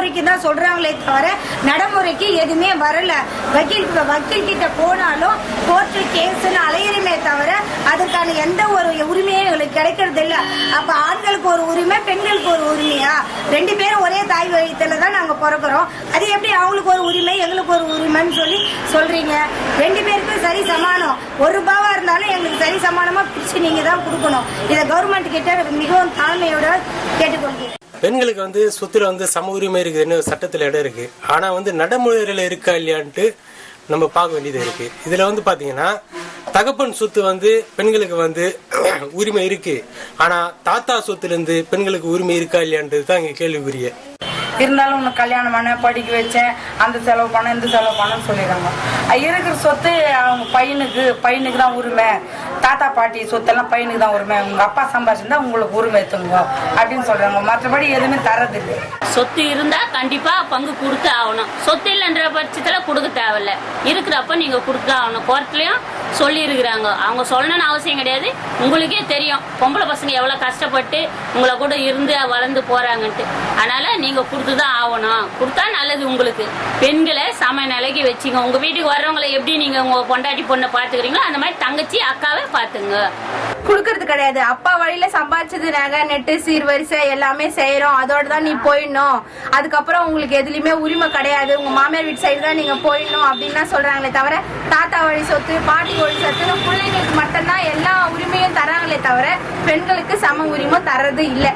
நடைமுறைக்கு தான் சொல்றாங்களே தவிர நடைமுறைக்கு எதுவுமே வரல. வக்கீல் கிட்ட போனாலும் கோர்ட்டு கேஸ்ன்னு அலையிறமே தவிர அதுக்கான எந்த ஒரு உரிமையும் எங்களுக்கு கிடைக்கிறது இல்ல. அப்ப ஆண்களுக்கு ஒரு உரிமை, பெண்களுக்கு ஒரு உரிமையா? 2 பேரும் ஒரே தாய் வயிற்றுல தான் நாங்க பிறக்கிறோம். அது எப்படி அவங்களுக்கு ஒரு உரிமை எங்களுக்கு ஒரு உரிமைன்னு சொல்றீங்க? 2 பேருக்கும் சரி சமானம். 1 ரூபாவா இருந்தாலும் எங்களுக்கு சரி சமானமா பிரிச்சு நீங்க தான் கொடுக்கணும். இதை கவர்மெண்ட் கிட்ட மிகவும் தாழ்மையோட கேட்டுக்கொள்கிறேன். பெண்களுக்கு சொத்துல சம உரிமை இருக்குதுன்னு சட்டத்துல இடம் இருக்கு. ஆனா நடைமுறையில இருக்கா இல்லையான்ட்டு நம்ம பார்க்க வேண்டியது இருக்கு. இதுல பாத்தீங்கன்னா தகப்பன் சொத்து பெண்களுக்கு உரிமை இருக்கு. ஆனா தாத்தா சொத்துல இருந்து பெண்களுக்கு உரிமை இருக்கா இல்லையான்றது தான் இங்க கேள்விக்குரிய. இருந்தாலும் உனக்கு கல்யாணம் பண்ண படிக்க வச்சேன், அந்த செலவு பண்ண இந்த செலவு பண்ணன்னு சொல்லிடுறாங்க. இருக்கிற சொத்து அவங்க பையனுக்கு தான் உரிமை. தாத்தா பாட்டி சொத்தெல்லாம் பையனுக்கு தான் உரிமை. உங்க அப்பா சம்பாதிச்சிருந்தா உங்களுக்கு உரிமை எடுத்துங்க அப்படின்னு சொல்றாங்க. மற்றபடி எதுவுமே தரதில்லை. சொத்து இருந்தா கண்டிப்பா பங்கு கொடுத்து ஆகணும். சொத்து இல்லைன்ற பட்சத்துல கொடுக்க தேவையில்ல. இருக்கிறப்ப நீங்க கொடுக்க ஆகணும். கோர்ட்லயும் சொல்லி இருக்கிறாங்க. அவங்க சொல்லணும்னு அவசியம் கிடையாது. உங்களுக்கே தெரியும் பொம்பளை பசங்க எவ்வளவு கஷ்டப்பட்டு உங்களை கூட இருந்து வளர்ந்து போறாங்கன்ட்டு. அதனால நீங்க கொடுத்துதான் ஆகணும். கொடுத்தா நல்லது. உங்களுக்கு பெண்களை சம நிலைக்கு வச்சுங்க. உங்க வீட்டுக்கு வர்றவங்களை எப்படி நீங்க உங்க பொண்டாட்டி பொண்ணை பாத்துக்கிறீங்களோ அந்த மாதிரி தங்கச்சி அக்காவை பாத்துங்க. குடுக்கறது கிடையாது. அப்பா வழியில சம்பாதிச்சது நகை நெட்டு சீர்வரிசை எல்லாமே செய்யறோம். அதோட தான் நீ போயிடணும். அதுக்கப்புறம் உங்களுக்கு எதுலயுமே உரிமை கிடையாது. உங்க மாமியார் வீட்டு சைடு தான் நீங்க போயிடணும் அப்படின்னு சொல்றாங்களே தவிர தாத்தா வழி சொத்து பாட்டி வழி சொத்து பிள்ளைங்களுக்கு மட்டும்தான் எல்லா உரிமையும் தராங்களே தவிர பெண்களுக்கு சம உரிமை தர்றது இல்லை.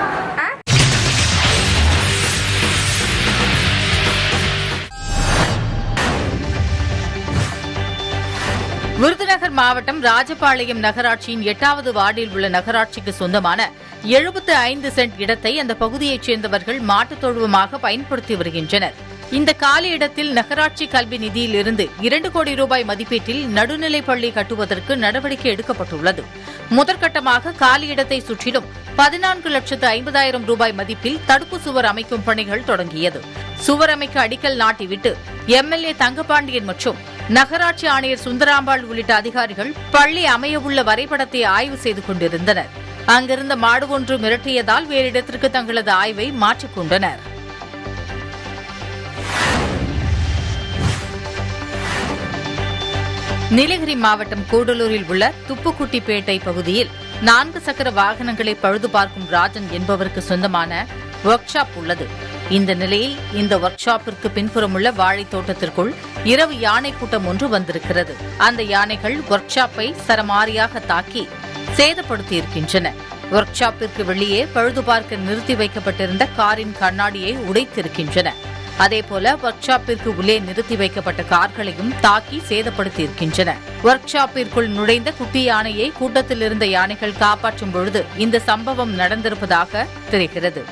விருதுநகர் மாவட்டம் ராஜபாளையம் நகராட்சியின் 8வது வார்டில் உள்ள நகராட்சிக்கு சொந்தமான 75 சென்ட் இடத்தை அந்த பகுதியைச் சேர்ந்தவர்கள் மாட்டுத் தொழுவமாக பயன்படுத்தி வருகின்றனர். இந்த காலி இடத்தில் நகராட்சி கல்வி நிதியில் இருந்து 2 கோடி ரூபாய் மதிப்பீட்டில் நடுநிலைப் பள்ளி கட்டுவதற்கு நடவடிக்கை எடுக்கப்பட்டுள்ளது. முதற்கட்டமாக காலி இடத்தை சுற்றிலும் 14,50,000 ரூபாய் மதிப்பில் தடுப்பு சுவர் அமைக்கும் பணிகள் தொடங்கியது. சுவர் அமைக்க அடிக்கல் நாட்டிவிட்டு எம்எல்ஏ தங்கபாண்டியன் மற்றும் நகராட்சி ஆணையர் சுந்தராம்பாள் உள்ளிட்ட அதிகாரிகள் பள்ளி அமையவுள்ள வரைபடத்தை ஆய்வு செய்து கொண்டிருந்தனர். அங்கிருந்த மாடு ஒன்று மிரட்டியதால் வேறு இடத்திற்கு தங்களது ஆய்வை மாற்றிக் கொண்டனர். நீலகிரி மாவட்டம் கூடலூரில் உள்ள துப்புக்குட்டிப்பேட்டை பகுதியில் 4 சக்கர வாகனங்களை பழுது பார்க்கும் ராஜன் என்பவருக்கு சொந்தமான ஒர்க் ஷாப் உள்ளது. இந்த நிலையில் இந்த ஒர்க் ஷாப்பிற்கு பின்புறமுள்ள வாழைத் தோட்டத்திற்குள் இரவு யானை கூட்டம் ஒன்று வந்திருக்கிறது. அந்த யானைகள் ஒர்க் ஷாப்பை சரமாரியாக தாக்கி சேதப்படுத்தியிருக்கின்றன. ஒர்க் ஷாப்பிற்கு வெளியே பழுது பார்க்க நிறுத்தி வைக்கப்பட்டிருந்த காரின் கண்ணாடியை உடைத்திருக்கின்றன. அதேபோல ஒர்க் ஷாப்பிற்கு உள்ளே நிறுத்தி வைக்கப்பட்ட கார்களையும் தாக்கி சேதப்படுத்தியிருக்கின்றன. ஒர்க் ஷாப்பிற்குள் நுழைந்த குட்டி யானையை கூட்டத்தில் இருந்த யானைகள் காப்பாற்றும் பொழுது இந்த சம்பவம் நடந்திருப்பதாக தெரிகிறது.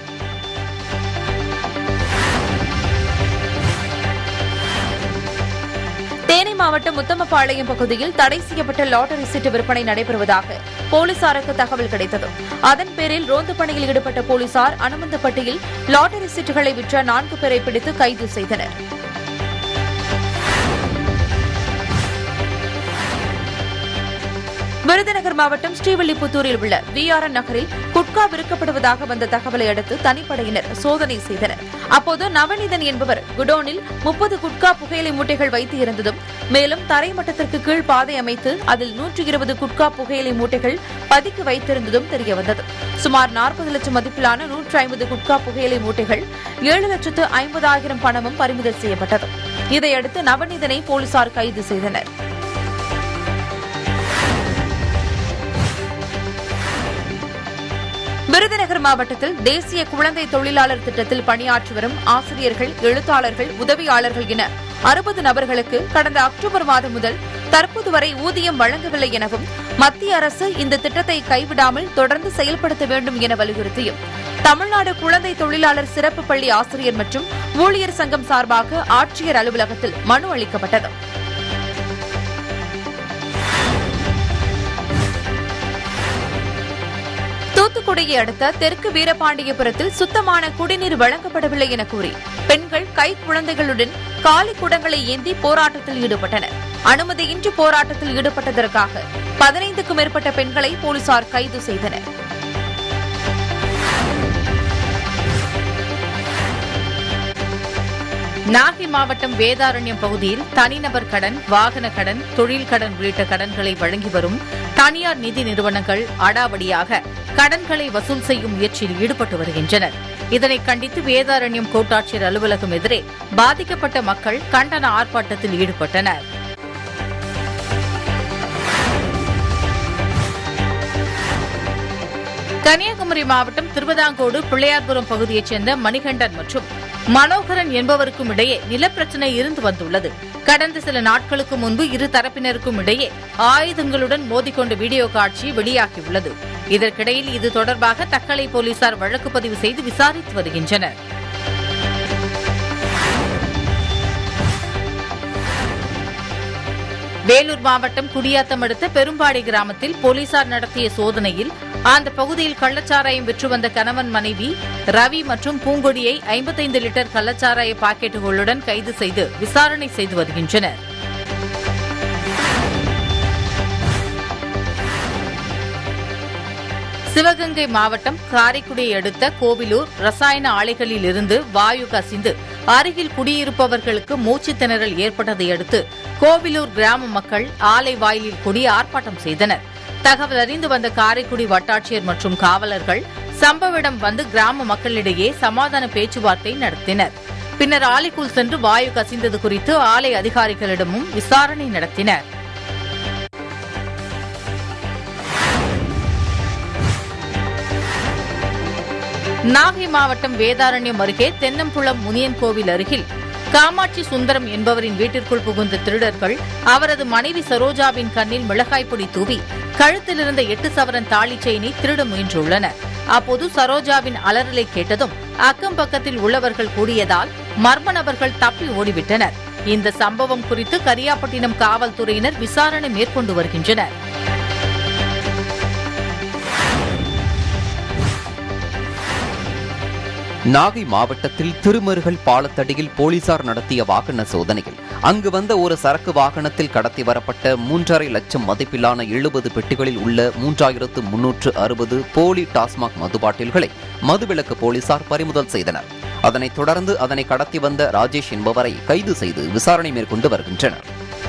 தேனி மாவட்டம் முத்தமபாளையம் பகுதியில் தடை செய்யப்பட்ட லாட்டரி சீட்டு விற்பனை நடைபெறுவதாக போலீசாருக்கு தகவல் கிடைத்தது. அதன் பேரில் ரோந்து பணியில் ஈடுபட்ட போலீசார் அனுமந்தப்பட்டியில் லாட்டரி சீட்டுகளை விற்ற 4 பேரை பிடித்து கைது செய்தனர். விருதுநகர் மாவட்டம் ஸ்ரீவில்லிபுத்தூரில் உள்ள விஆர்என் நகரில் குட்கா விற்கப்படுவதாக வந்த தகவலை அடுத்து தனிப்படையினர் சோதனை செய்தனர். அப்போது நவநீதன் என்பவர் குடோனில் 30 குட்கா புகையிலை மூட்டைகள் வைத்து இருந்ததும், மேலும் தரைமட்டத்திற்கு கீழ் பாதை அமைத்து அதில் 120 குட்கா புகையிலை மூட்டைகள் பதுக்கி வைத்திருந்ததும் தெரியவந்தது. சுமார் 40 லட்சம் மதிப்பிலான 150 குட்கா புகையிலை மூட்டைகள் 7,50,000 பணமும் பறிமுதல் செய்யப்பட்டது. இதையடுத்து நவநீதனை போலீசார் கைது செய்தனர். விருதுநகர் மாவட்டத்தில் தேசிய குழந்தை தொழிலாளர் திட்டத்தில் பணியாற்றி வரும் ஆசிரியர்கள், எழுத்தாளர்கள், உதவியாளர்கள் என 60 நபர்களுக்கு கடந்த அக்டோபர் மாதம் முதல் தற்போது வரை ஊதியம் வழங்கவில்லை எனவும், மத்திய அரசு இந்த திட்டத்தை கைவிடாமல் தொடர்ந்து செயல்படுத்த வேண்டும் என வலியுறுத்தியும் தமிழ்நாடு குழந்தை தொழிலாளர் சிறப்பு பள்ளி ஆசிரியர் மற்றும் ஊழியர் சங்கம் சார்பாக ஆட்சியர் அலுவலகத்தில் மனு அளிக்கப்பட்டது. தூத்துக்குடியை அடுத்த தெற்கு வீரபாண்டியபுரத்தில் சுத்தமான குடிநீர் வழங்கப்படவில்லை என கூறி பெண்கள் கை குழந்தைகளுடன் காலி குடங்களை ஏந்தி போராட்டத்தில் ஈடுபட்டனர். அனுமதியின்றி போராட்டத்தில் ஈடுபட்டதற்காக 15க்கும் மேற்பட்ட பெண்களை போலீசார் கைது செய்தனர். நாகை மாவட்டம் வேதாரண்யம் பகுதியில் தனிநபர் கடன், வாகன கடன், தொழில் கடன் உள்ளிட்ட கடன்களை வழங்கி வரும் தனியார் நிதி நிறுவனங்கள் அடாவடியாக கடன்களை வசூல் செய்யும் முயற்சியில் ஈடுபட்டு வருகின்றனர். இதனை கண்டித்து வேதாரண்யம் கோட்டாட்சியர் அலுவலகம் எதிரே பாதிக்கப்பட்ட மக்கள் கண்டன ஆர்ப்பாட்டத்தில் ஈடுபட்டனர். கன்னியாகுமரி மாவட்டம் திருவிதாங்கோடு பிள்ளையார்புரம் பகுதியைச் சேர்ந்த மணிகண்டன் மற்றும் மனோகரன் என்பவருக்கும் இடையே நிலப்பிரச்சினை இருந்து வந்துள்ளது. கடந்த சில நாட்களுக்கு முன்பு இரு தரப்பினருக்கும் இடையே ஆயுதங்களுடன் மோதிக்கொண்ட வீடியோ காட்சி வெளியாகியுள்ளது. இதற்கிடையில் இது தொடர்பாக தக்கலை போலீசார் வழக்கு பதிவு செய்து விசாரித்து வருகின்றனர். வேலூர் மாவட்டம் குடியாத்தம் அடுத்த பெரும்பாடி கிராமத்தில் போலீசார் நடத்திய சோதனையில் அந்த பகுதியில் கள்ளச்சாராயம் விற்று வந்த கணவன் மனைவி ரவி மற்றும் பூங்கொடியை 55 லிட்டர் கள்ளச்சாராய பாக்கெட்டுகளுடன் கைது செய்து விசாரணை செய்து வருகின்றனர். சிவகங்கை மாவட்டம் காரைக்குடியை அடுத்த கோவிலூர் ரசாயன ஆலைகளில் இருந்து வாயு கசிந்து அருகில் குடியிருப்பவர்களுக்கு மூச்சு திணறல் ஏற்பட்டதை அடுத்து கோவிலூர் கிராம மக்கள் ஆலை வாயிலில் கூடி ஆர்ப்பாட்டம் செய்தனர். தகவல் அறிந்து வந்த காரைக்குடி வட்டாட்சியர் மற்றும் காவலர்கள் சம்பவ இடம் வந்து கிராம மக்களிடையே சமாதான பேச்சுவார்த்தை நடத்தினர். பின்னர் ஆலைக்குள் சென்று வாயு கசிந்தது குறித்து ஆலை அதிகாரிகளிடமும் விசாரணை நடத்தினர். நாகை மாவட்டம் வேதாரண்யம் அருகே தென்னம்புளம் முனியன் கோவில் அருகில் காமாட்சி சுந்தரம் என்பவரின் வீட்டிற்குள் புகுந்த திருடர்கள் அவரது மனைவி சரோஜாவின் கண்ணில் மிளகாய் பொடி தூவி கழுத்திலிருந்த 8 சவரன் தாலி செயினை திருட முயன்றுள்ளனர். அப்போது சரோஜாவின் அலறலை கேட்டதும் அக்கம் பக்கத்தில் உள்ளவர்கள் கூடியதால் மர்ம நபர்கள் தப்பி ஓடிவிட்டனர். இந்த சம்பவம் குறித்து கரியாப்பட்டினம் காவல்துறையினர் விசாரணை மேற்கொண்டு வருகின்றனர். நாகை மாவட்டத்தில் திருமருகல் பாலத்தடியில் போலீசார் நடத்திய வாகன சோதனையில் அங்கு வந்த ஒரு சரக்கு வாகனத்தில் கடத்தி வரப்பட்ட 3.5 லட்சம் மதிப்பிலான 70 பெட்டிகளில் உள்ள 3360 போலி டாஸ்மாக் மதுபாட்டில்களை மதுவிலக்கு போலீசார் பறிமுதல் செய்தனர். அதனைத் தொடர்ந்து அதனை கடத்தி வந்த ராஜேஷ் என்பவரை கைது செய்து விசாரணை மேற்கொண்டு வருகின்றனர்.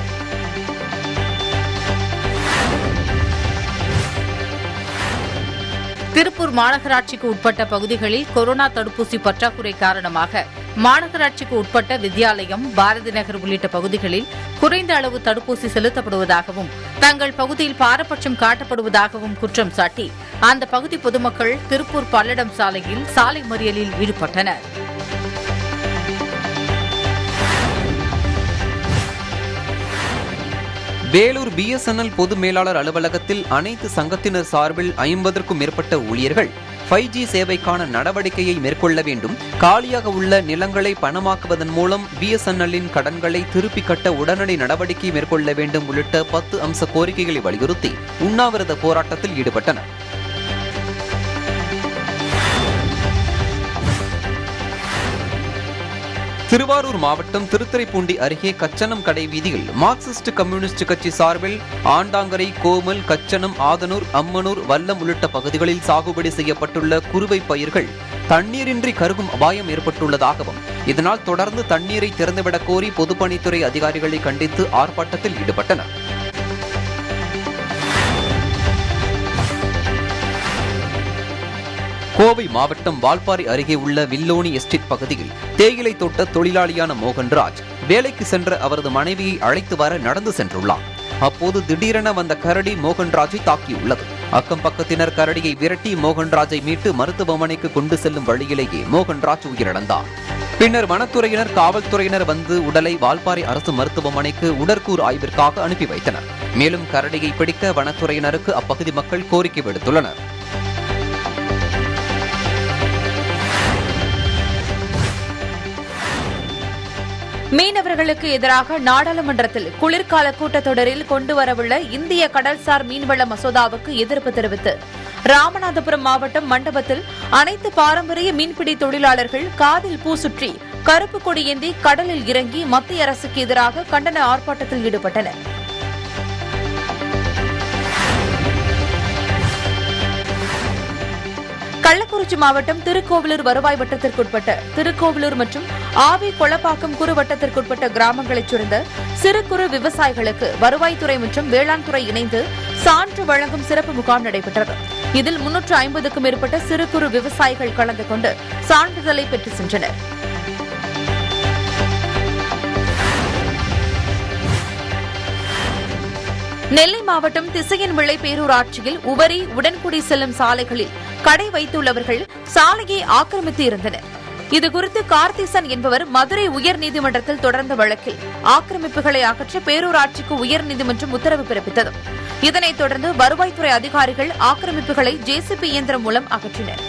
திருப்பூர் மாநகராட்சிக்கு உட்பட்ட பகுதிகளில் கொரோனா தடுப்பூசி பற்றாக்குறை காரணமாக மாநகராட்சிக்கு உட்பட்ட வித்யாலயம், பாரதி நகர் உள்ளிட்ட பகுதிகளில் குறைந்த அளவு தடுப்பூசி செலுத்தப்படுவதாகவும் தங்கள் பகுதியில் பாரபட்சம் காட்டப்படுவதாகவும் குற்றம் சாட்டி அந்த பகுதி பொதுமக்கள் திருப்பூர் பல்லடம் சாலையில் சாலை மறியலில் ஈடுபட்டனர். வேலூர் BSNL பொது மேலாளர் அலுவலகத்தில் அனைத்து சங்கத்தினர் சார்பில் 50க்கும் மேற்பட்ட ஊழியர்கள் 5G சேவைக்கான நடவடிக்கையை மேற்கொள்ள வேண்டும், காலியாக உள்ள நிலங்களை பணமாக்குவதன் மூலம் BSNLின் கடன்களை திருப்பிக் கட்ட உடனடி நடவடிக்கை மேற்கொள்ள வேண்டும் உள்ளிட்ட 10 அம்ச கோரிக்கைகளை வலியுறுத்தி உண்ணாவிரத போராட்டத்தில் ஈடுபட்டனர். திருவாரூர் மாவட்டம் திருத்துறைப்பூண்டி அருகே கச்சனம் கடை வீதியில் மார்க்சிஸ்ட் கம்யூனிஸ்ட் கட்சி சார்பில் ஆண்டாங்கரை, கோமல், கச்சனம், ஆதனூர், அம்மனூர், வல்லம் உள்ளிட்ட பகுதிகளில் சாகுபடி செய்யப்பட்டுள்ள குறுவை பயிர்கள் தண்ணீரின்றி கருகும் அபாயம் ஏற்பட்டுள்ளதாகவும் இதனால் தொடர்ந்து தண்ணீரை திறந்துவிடக் கோரி பொதுப்பணித்துறை அதிகாரிகளை கண்டித்து ஆர்ப்பாட்டத்தில் ஈடுபட்டனர். கோவை மாவட்டம் வால்பாறை அருகே உள்ள வில்லோனி எஸ்டேட் பகுதியில் தேயிலை தோட்ட தொழிலாளியான மோகன்ராஜ் வேலைக்கு சென்ற அவரது மனைவியை அழைத்து வர நடந்து சென்றுள்ளார். அப்போது திடீரென வந்த கரடி மோகன்ராஜை தாக்கியுள்ளது. அக்கம் பக்கத்தினர் கரடியை விரட்டி மோகன்ராஜை மீட்டு மருத்துவமனைக்கு கொண்டு செல்லும் வழியிலேயே மோகன்ராஜ் உயிரிழந்தார். பின்னர் வனத்துறையினர், காவல்துறையினர் வந்து உடலை வால்பாறை அரசு மருத்துவமனைக்கு உடற்கூறு ஆய்விற்காக அனுப்பி வைத்தனர். மேலும் கரடியை பிடிக்க வனத்துறையினருக்கு அப்பகுதி மக்கள் கோரிக்கை விடுத்துள்ளனர். மீனவர்களுக்கு எதிராக நாடாளுமன்றத்தில் குளிர்கால கூட்டத்தொடரில் கொண்டுவரவுள்ள இந்திய கடல்சார் மீன்வள மசோதாவுக்கு எதிர்ப்பு தெரிவித்து ராமநாதபுரம் மாவட்டம் மண்டபத்தில் அனைத்து பாரம்பரிய மீன்பிடி தொழிலாளர்கள் காதில் பூ சுற்றி கருப்பு கொடி ஏந்தி கடலில் இறங்கி மத்திய அரசுக்கு எதிராக கண்டன ஆர்ப்பாட்டத்தில் ஈடுபட்டனர். கள்ளக்குறிச்சி மாவட்டம் திருக்கோவிலூர் வருவாய் வட்டத்திற்குட்பட்ட திருக்கோவிலூர் மற்றும் ஆவி கொளப்பாக்கம் குறு வட்டத்திற்குட்பட்ட கிராமங்களைச் சேர்ந்த சிறு குறு விவசாயிகளுக்கு வருவாய்த்துறை மற்றும் வேளாண் துறை இணைந்து சான்று வழங்கும் சிறப்பு முகாம் நடைபெற்றது. இதில் 350க்கும் மேற்பட்ட சிறு குறு விவசாயிகள் கலந்து கொண்டு சான்றிதழை பெற்று சென்றனர். நெல்லை மாவட்டம் திசையன்விளை பேரூராட்சியில் உவரி உடன்குடி செல்லும் சாலைகளில் கடை வைத்துள்ளவர்கள் சாலையை ஆக்கிரமித்து இருந்தனர். இதுகுறித்து கார்த்திசன் என்பவர் மதுரை உயர்நீதிமன்றத்தில் தொடர்ந்த வழக்கில் ஆக்கிரமிப்புகளை அகற்ற பேரூராட்சிக்கு உயர்நீதிமன்றம் உத்தரவு பிறப்பித்தது. இதனைத் தொடர்ந்து வருவாய்த்துறை அதிகாரிகள் ஆக்கிரமிப்புகளை ஜேசிபி இயந்திரம் மூலம் அகற்றினர்.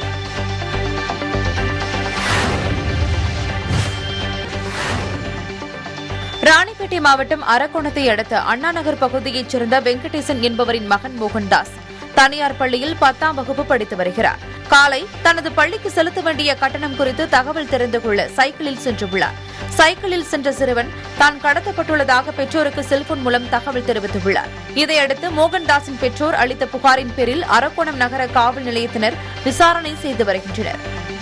ராணிப்பேட்டை மாவட்டம் அரக்கோணத்தை அடுத்த அண்ணாநகர் பகுதியைச் சேர்ந்த வெங்கடேசன் என்பவரின் மகன் மோகன்தாஸ் தனியார் பள்ளியில் 10ஆம் வகுப்பு படித்து வருகிறார். காலை தனது பள்ளிக்கு செலுத்த வேண்டிய கட்டணம் குறித்து தகவல் தெரிந்து கொள்ள சைக்கிளில் சென்றுள்ளார். சைக்கிளில் சென்ற சிறுவன் தான் கடத்தப்பட்டுள்ளதாக பெற்றோருக்கு செல்போன் மூலம் தகவல் தெரிவித்துள்ளார். இதையடுத்து மோகன்தாஸின் பெற்றோர் அளித்த புகாரின் பேரில் அரக்கோணம் நகர காவல் நிலையத்தினர் விசாரணை செய்து வருகின்றனர்.